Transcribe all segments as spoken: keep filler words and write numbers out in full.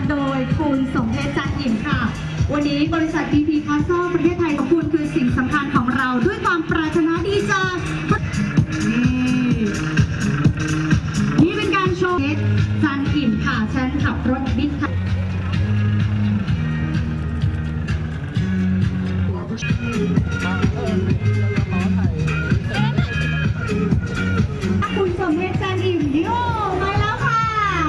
โดยคุณสมเพชรจันทร์อิ่มค่ะวันนี้บริษัท บี พี Castle ประเทศไทยของคุณคือสิ่งสำคัญของเราด้วยความปรารถนาดีจากนี่เป็นการโชว์เพชรจันทร์อิ่มค่ะฉันขับรถบิ๊กค่ะคุณสมเพชรจันทร์อิ่มดิโอมาแล้วค่ะ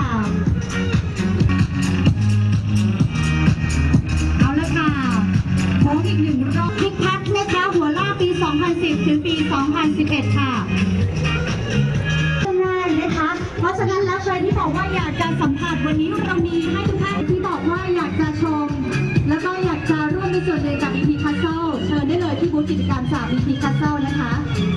เอาละค่ะโค้งอีกหนึ่งรอบพิกพักนะคะหัวล่าปี สองพันสิบ ถึงปี สองพันสิบเอ็ด ค่ะง่ายนะคะเพราะฉะนั้นแล้วใครที่บอกว่าอยากจะสัมผัสวันนี้เรามีให้ทุกท่านที่บอกว่าอยากจะชมแล้วก็อยากจะร่วมในส่วนหนึ่งกับ บี พี Castle เชิญได้เลยที่บูธกิจกรรมจาก บี พี Castle นะคะ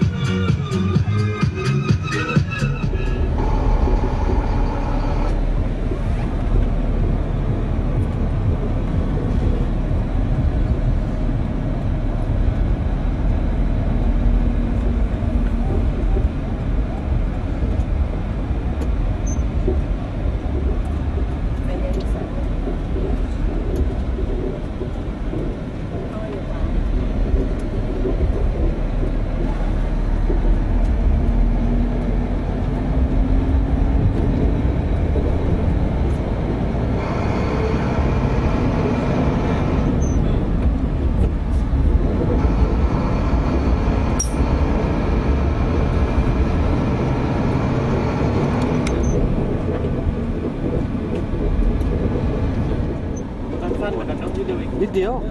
นิดเดียว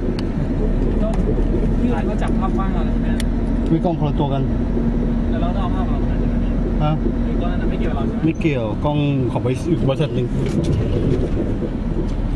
พี่หลายก็จับภาพว่างเราเลยใช่ไหมมีกล้องคนละตัวกันแล้วเราต้องเอาภาพเราใช่ไหมฮะไอ้ก้อนนั้นไม่เกี่ยวเราใช่ไหมไม่เกี่ยวกล้องของบริษัทหนึ่ง